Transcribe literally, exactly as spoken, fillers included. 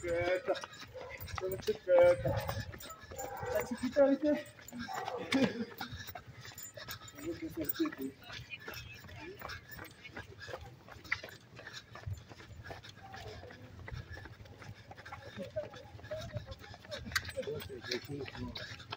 chiquita. Sono chiquita. Está chiquita, ¿viste? Tengo que ser chiquita. Thank you.